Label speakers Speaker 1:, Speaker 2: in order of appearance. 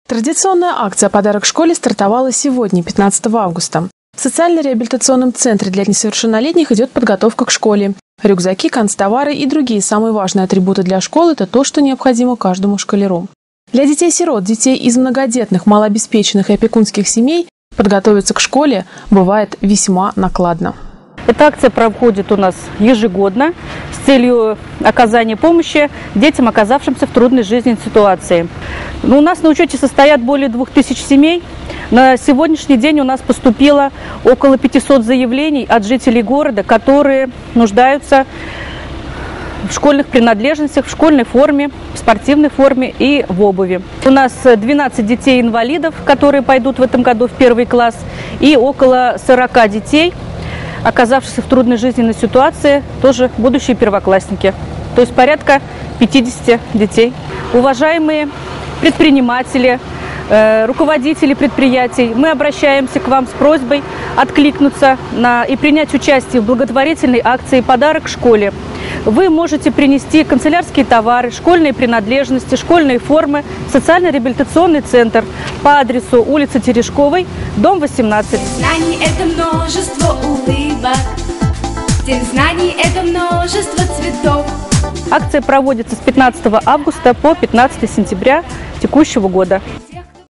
Speaker 1: Традиционная акция «Подарок школе» стартовала сегодня, 15 августа. В социально-реабилитационном центре для несовершеннолетних идет подготовка к школе. Рюкзаки, канцтовары и другие самые важные атрибуты для школы – это то, что необходимо каждому школяру. Для детей-сирот, детей из многодетных, малообеспеченных и опекунских семей подготовиться к школе бывает весьма накладно.
Speaker 2: Эта акция проходит у нас ежегодно с целью оказания помощи детям, оказавшимся в трудной жизненной ситуации. У нас на учете состоят более 2000 семей. На сегодняшний день у нас поступило около 500 заявлений от жителей города, которые нуждаются в школьных принадлежностях, в школьной форме, в спортивной форме и в обуви. У нас 12 детей-инвалидов, которые пойдут в этом году в 1 класс, и около 40 детей, оказавшихся в трудной жизненной ситуации, тоже будущие первоклассники. То есть порядка 50 детей. Уважаемые предприниматели, руководители предприятий, мы обращаемся к вам с просьбой откликнуться и принять участие в благотворительной акции «Подарок школе». Вы можете принести канцелярские товары, школьные принадлежности, школьные формы в социально-реабилитационный центр по адресу улица Терешковой, дом 18.
Speaker 3: Знаний – это множество улыбок, знаний – это множество цветов.
Speaker 2: Акция проводится с 15 августа по 15 сентября текущего года.